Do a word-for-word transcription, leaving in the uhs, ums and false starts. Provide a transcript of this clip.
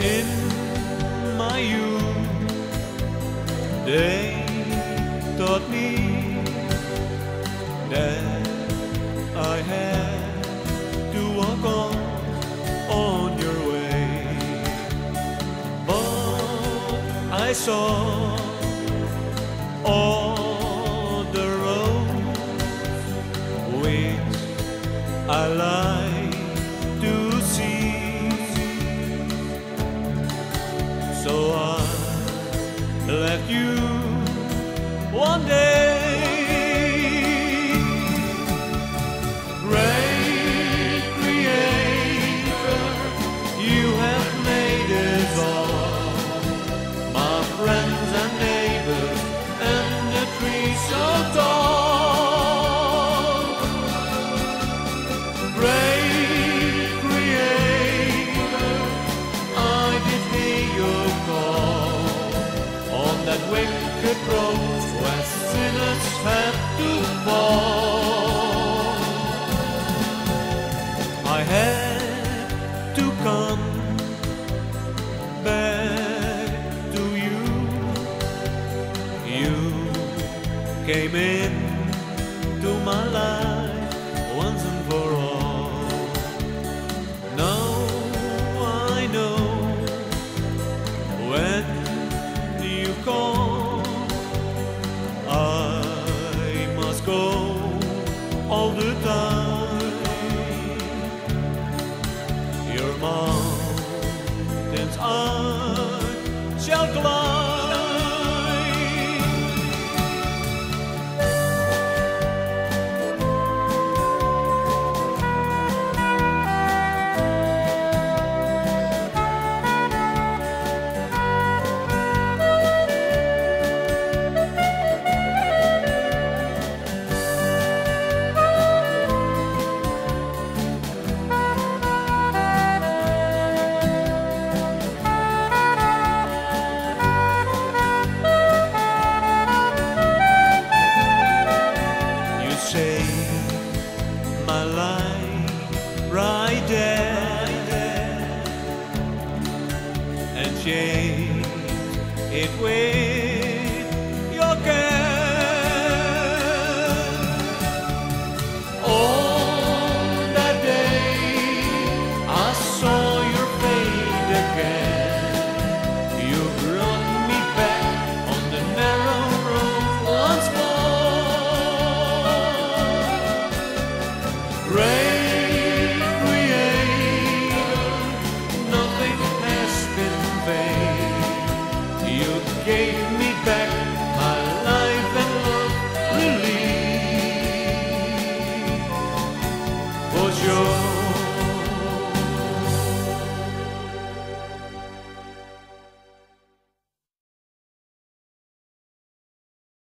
In my youth, they taught me that I had to walk on, on your way. But I saw all the roads which I like to see. So I left you one day. Great Creator, you have made us all, my friends and neighbors, and the trees so tall. Great Creator, I did hear your call on that wicked road where sinners have to fall. I had to come back to you. You came in to my life once and for all. Now I know when you call, I must go all the time. Your mountains I shall climb. My life right there, and change it will.